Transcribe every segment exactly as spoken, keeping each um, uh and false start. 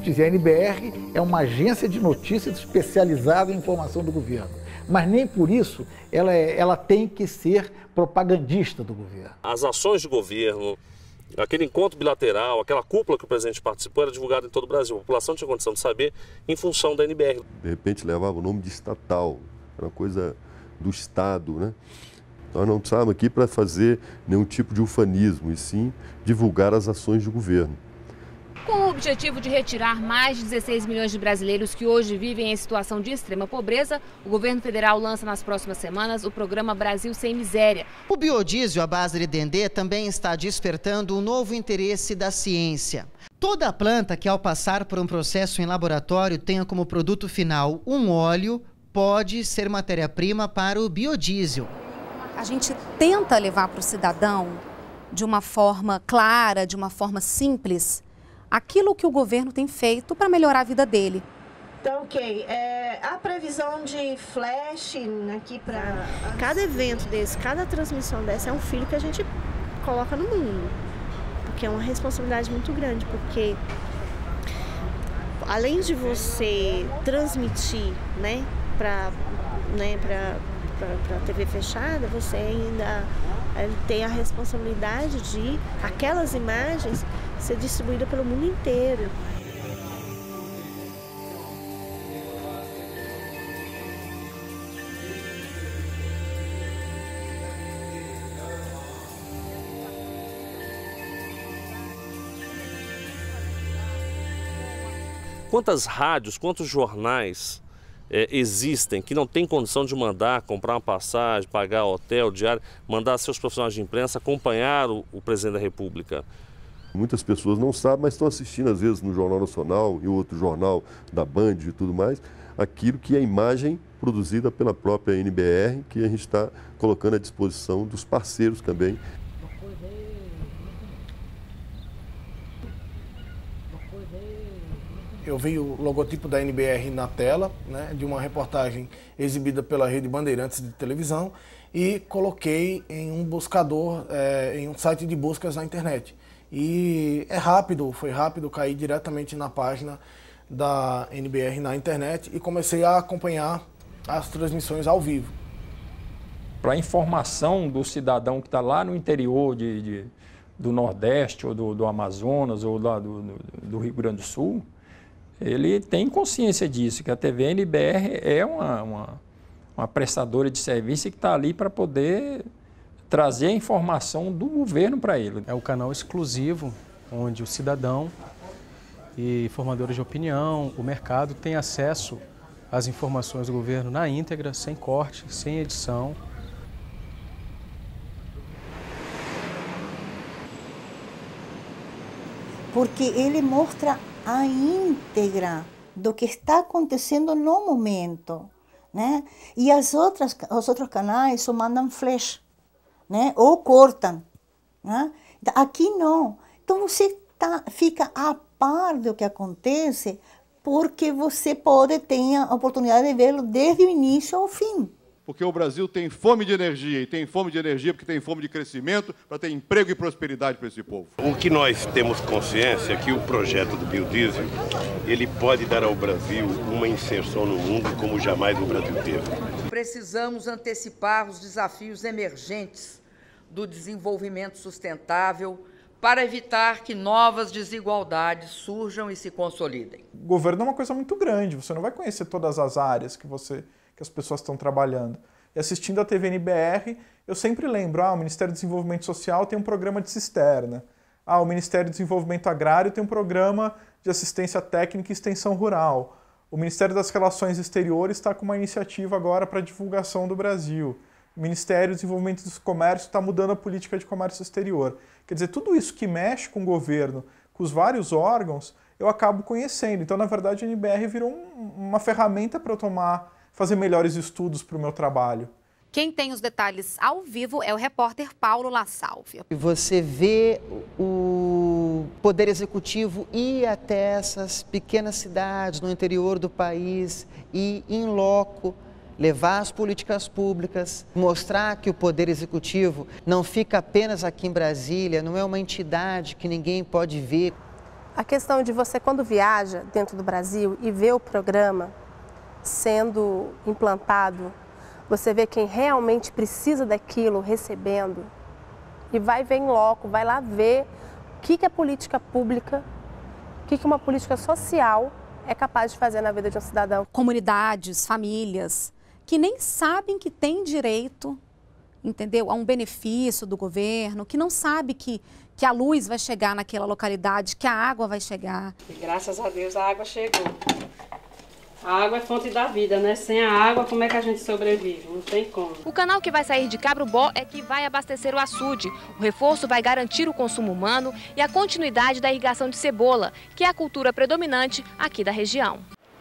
dizer, a N B R é uma agência de notícias especializada em informação do governo. Mas nem por isso ela, é, ela tem que ser propagandista do governo. As ações de governo, aquele encontro bilateral, aquela cúpula que o presidente participou era divulgada em todo o Brasil. A população tinha condição de saber em função da N B R. De repente levava o nome de estatal, era uma coisa do Estado, né? Nós não estávamos aqui para fazer nenhum tipo de ufanismo, e sim divulgar as ações de governo. Com o objetivo de retirar mais de dezesseis milhões de brasileiros que hoje vivem em situação de extrema pobreza, o governo federal lança nas próximas semanas o programa Brasil Sem Miséria. O biodiesel à base de dendê também está despertando um novo interesse da ciência. Toda planta que, ao passar por um processo em laboratório, tenha como produto final um óleo, pode ser matéria-prima para o biodiesel. A gente tenta levar para o cidadão, de uma forma clara, de uma forma simples, aquilo que o governo tem feito para melhorar a vida dele. Então, ok. É, a previsão de flash aqui para... Cada evento desse, cada transmissão dessa é um filho que a gente coloca no mundo. Porque é uma responsabilidade muito grande, porque além de você transmitir, né, para né, para para a T V fechada, você ainda tem a responsabilidade de aquelas imagens ser distribuídas pelo mundo inteiro. Quantas rádios, quantos jornais É, existem que não têm condição de mandar, comprar uma passagem, pagar hotel, diário, mandar seus profissionais de imprensa acompanhar o, o presidente da República? Muitas pessoas não sabem, mas estão assistindo às vezes no Jornal Nacional e outro jornal da Band e tudo mais, aquilo que é a imagem produzida pela própria N B R, que a gente está colocando à disposição dos parceiros também. Eu vi o logotipo da N B R na tela, né, de uma reportagem exibida pela Rede Bandeirantes de televisão e coloquei em um buscador, é, em um site de buscas na internet. E é rápido, foi rápido, caí diretamente na página da N B R na internet e comecei a acompanhar as transmissões ao vivo. Para a informação do cidadão que está lá no interior de, de, do Nordeste ou do, do Amazonas ou lá do, do, do Rio Grande do Sul, ele tem consciência disso, que a T V N B R é uma, uma, uma prestadora de serviço que está ali para poder trazer a informação do governo para ele. É o canal exclusivo onde o cidadão e formadores de opinião, o mercado tem acesso às informações do governo na íntegra, sem corte, sem edição. Porque ele mostra a íntegra do que está acontecendo no momento, né? E as outras, os outros canais só mandam flash, né? Ou cortam, né? Aqui não. Então você tá, fica a par do que acontece, porque você pode ter a oportunidade de vê-lo desde o início ao fim. Porque o Brasil tem fome de energia, e tem fome de energia porque tem fome de crescimento, para ter emprego e prosperidade para esse povo. O que nós temos consciência é que o projeto do biodiesel, ele pode dar ao Brasil uma inserção no mundo como jamais o Brasil teve. Precisamos antecipar os desafios emergentes do desenvolvimento sustentável para evitar que novas desigualdades surjam e se consolidem. O governo é uma coisa muito grande, você não vai conhecer todas as áreas que você... que as pessoas estão trabalhando. E assistindo a T V N B R, eu sempre lembro, ah, o Ministério do Desenvolvimento Social tem um programa de cisterna. Ah, o Ministério do Desenvolvimento Agrário tem um programa de assistência técnica e extensão rural. O Ministério das Relações Exteriores está com uma iniciativa agora para divulgação do Brasil. O Ministério do Desenvolvimento do Comércio está mudando a política de comércio exterior. Quer dizer, tudo isso que mexe com o governo, com os vários órgãos, eu acabo conhecendo. Então, na verdade, a N B R virou um, uma ferramenta para eu tomar fazer melhores estudos para o meu trabalho. Quem tem os detalhes ao vivo é o repórter Paulo La Salve. Você vê o Poder Executivo ir até essas pequenas cidades no interior do país e, in loco, levar as políticas públicas, mostrar que o Poder Executivo não fica apenas aqui em Brasília, não é uma entidade que ninguém pode ver. A questão de você, quando viaja dentro do Brasil e vê o programa sendo implantado, você vê quem realmente precisa daquilo recebendo e vai ver em loco, vai lá ver o que, que é política pública, o que, que uma política social é capaz de fazer na vida de um cidadão. Comunidades, famílias, que nem sabem que têm direito, entendeu, a um benefício do governo, que não sabe que, que a luz vai chegar naquela localidade, que a água vai chegar. E graças a Deus a água chegou. A água é fonte da vida, né? Sem a água, como é que a gente sobrevive? Não tem como. O canal que vai sair de Cabrubó é que vai abastecer o açude. O reforço vai garantir o consumo humano e a continuidade da irrigação de cebola, que é a cultura predominante aqui da região.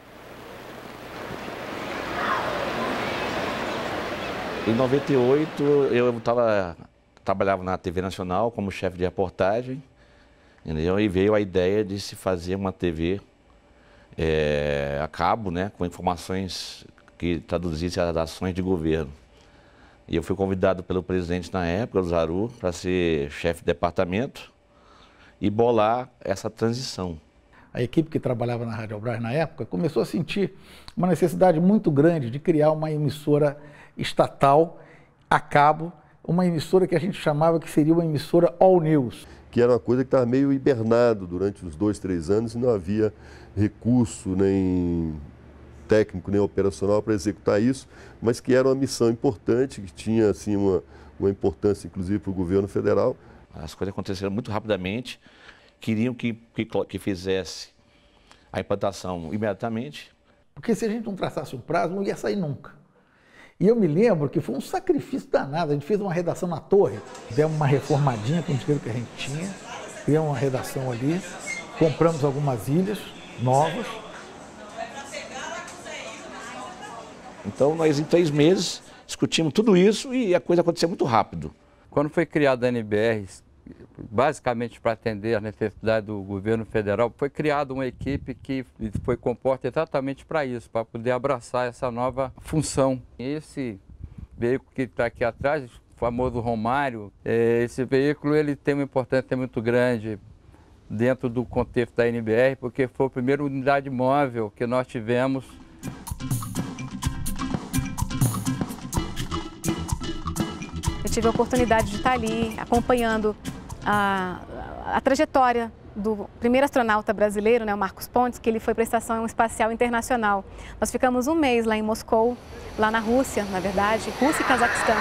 Em noventa e oito, eu tava, trabalhava na T V Nacional como chefe de reportagem, entendeu? E veio a ideia de se fazer uma T V é, a cabo, né, com informações que traduzissem as ações de governo. E eu fui convidado pelo presidente na época, o Zaru, para ser chefe de departamento e bolar essa transição. A equipe que trabalhava na Rádio Brás na época começou a sentir uma necessidade muito grande de criar uma emissora estatal a cabo, uma emissora que a gente chamava que seria uma emissora All News. Que era uma coisa que estava meio hibernado durante os dois, três anos e não havia recurso nem técnico, nem operacional para executar isso, mas que era uma missão importante, que tinha assim, uma, uma importância inclusive para o governo federal. As coisas aconteceram muito rapidamente, queriam que, que, que fizesse a implantação imediatamente. Porque se a gente não traçasse um prazo, não ia sair nunca. E eu me lembro que foi um sacrifício danado. A gente fez uma redação na Torre, demos uma reformadinha com o dinheiro que a gente tinha, criamos uma redação ali, compramos algumas ilhas novas. Então nós em três meses discutimos tudo isso e a coisa aconteceu muito rápido. Quando foi criada a N B R, basicamente para atender a necessidade do governo federal, foi criada uma equipe que foi composta exatamente para isso, para poder abraçar essa nova função. Esse veículo que está aqui atrás, o famoso Romário, esse veículo ele tem uma importância muito grande dentro do contexto da N B R, porque foi a primeira unidade móvel que nós tivemos. Eu tive a oportunidade de estar ali acompanhando a, a, a trajetória do primeiro astronauta brasileiro, né, o Marcos Pontes, que ele foi para a Estação Espacial Internacional. Nós ficamos um mês lá em Moscou, lá na Rússia, na verdade, Rússia e Cazaquistão.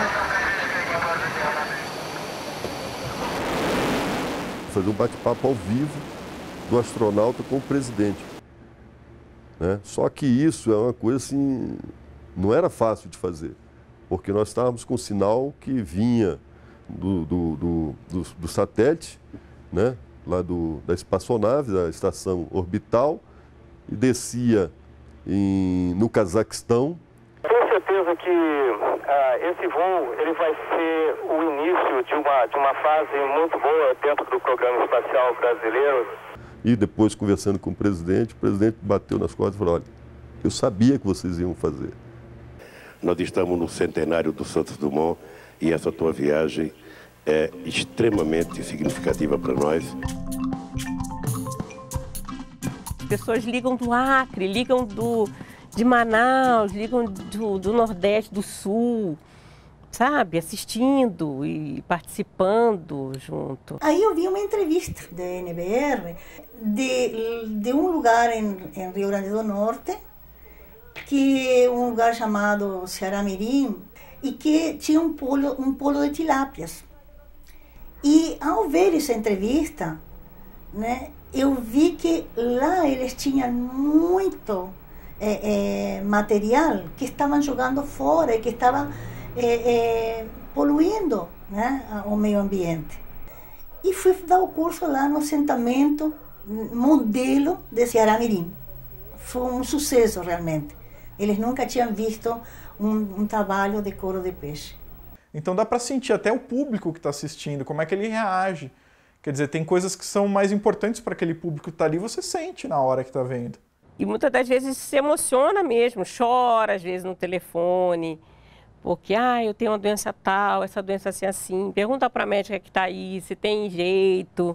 Fazer um bate-papo ao vivo do astronauta com o presidente. Né? Só que isso é uma coisa assim, não era fácil de fazer, porque nós estávamos com um sinal que vinha do, do, do, do, do satélite, né? Lá do, da espaçonave, da estação orbital, e descia em, no Cazaquistão. Tenho certeza que ah, esse voo ele vai ser o início de uma, de uma fase muito boa dentro do programa espacial brasileiro. E depois, conversando com o presidente, o presidente bateu nas costas e falou, olha, eu sabia que vocês iam fazer. Nós estamos no centenário do Santos Dumont e essa tua viagem é extremamente significativa para nós. As pessoas ligam do Acre, ligam do, de Manaus, ligam do, do Nordeste, do Sul, sabe? Assistindo e participando junto. Aí eu vi uma entrevista da N B R de, de um lugar em, em Rio Grande do Norte, que é um lugar chamado Ceará Mirim, e que tinha um polo, um polo de tilápias. E ao ver essa entrevista, né, eu vi que lá eles tinham muito é, é, material que estavam jogando fora e que estavam é, é, poluindo, né, o meio ambiente. E fui dar o curso lá no assentamento modelo de Ceará Mirim. Foi um sucesso realmente. Eles nunca tinham visto um, um trabalho de couro de peixe. Então dá para sentir até o público que está assistindo, como é que ele reage. Quer dizer, tem coisas que são mais importantes para aquele público que está ali, você sente na hora que está vendo. E muitas das vezes se emociona mesmo, chora às vezes no telefone, porque ah, eu tenho uma doença tal, essa doença assim assim. Pergunta para a médica que está aí se tem jeito.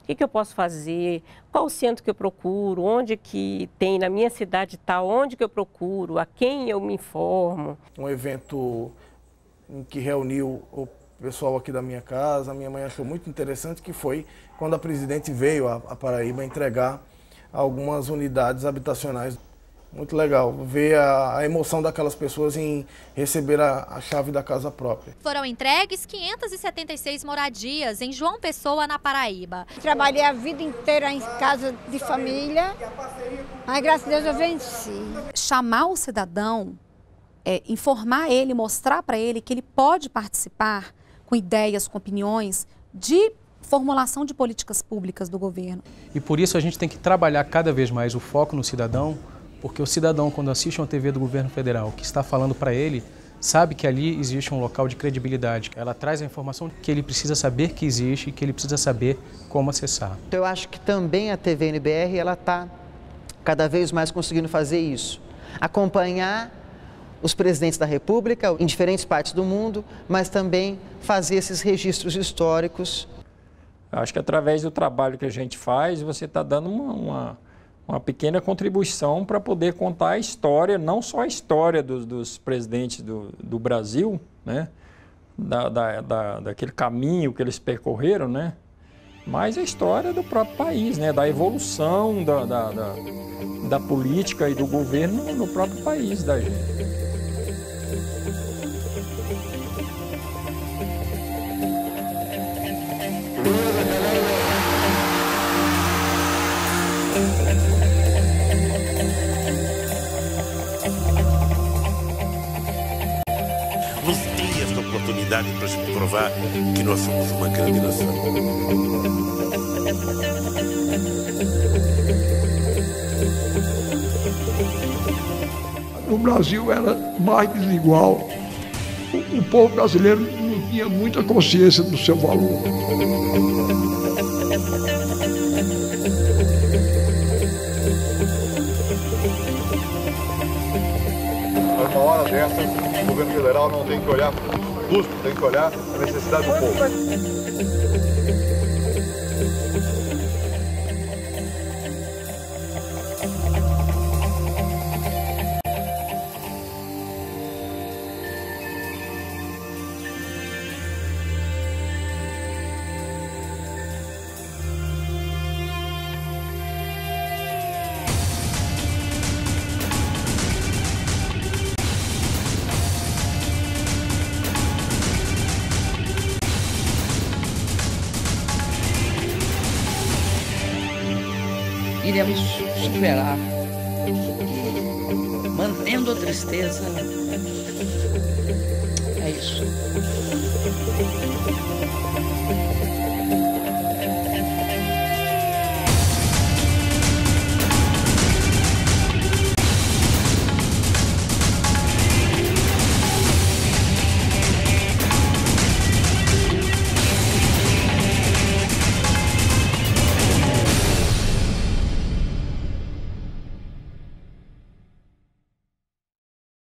O que, que eu posso fazer? Qual o centro que eu procuro? Onde que tem na minha cidade tal? Onde que eu procuro? A quem eu me informo? Um evento em que reuniu o pessoal aqui da minha casa, a minha mãe achou muito interessante, que foi quando a presidente veio a, a Paraíba entregar algumas unidades habitacionais. Muito legal ver a, a emoção daquelas pessoas em receber a, a chave da casa própria. Foram entregues quinhentas e setenta e seis moradias em João Pessoa, na Paraíba. Trabalhei a vida inteira em casa de família, mas graças a Deus eu venci. Chamar o cidadão, é, informar ele, mostrar para ele que ele pode participar com ideias, com opiniões de formulação de políticas públicas do governo. E por isso a gente tem que trabalhar cada vez mais o foco no cidadão, porque o cidadão, quando assiste uma T V do governo federal que está falando para ele, sabe que ali existe um local de credibilidade. Ela traz a informação que ele precisa saber que existe e que ele precisa saber como acessar. Então eu acho que também a T V N B R ela está cada vez mais conseguindo fazer isso. Acompanhar os presidentes da República em diferentes partes do mundo, mas também fazer esses registros históricos. Acho que através do trabalho que a gente faz, você está dando uma, uma, uma pequena contribuição para poder contar a história, não só a história dos, dos presidentes do, do Brasil, né? da, da, da, daquele caminho que eles percorreram, né? Mas a história do próprio país, né? Da evolução da, da, da, da política e do governo no próprio país da gente. Nos dê esta oportunidade para a gente provar que nós somos uma grande nação. O Brasil era mais desigual. O, o povo brasileiro não tinha muita consciência do seu valor. Numa hora dessas, o governo federal não tem que olhar para o custo, tem que olhar a necessidade do povo. Iremos superar, e, mantendo a tristeza, é isso.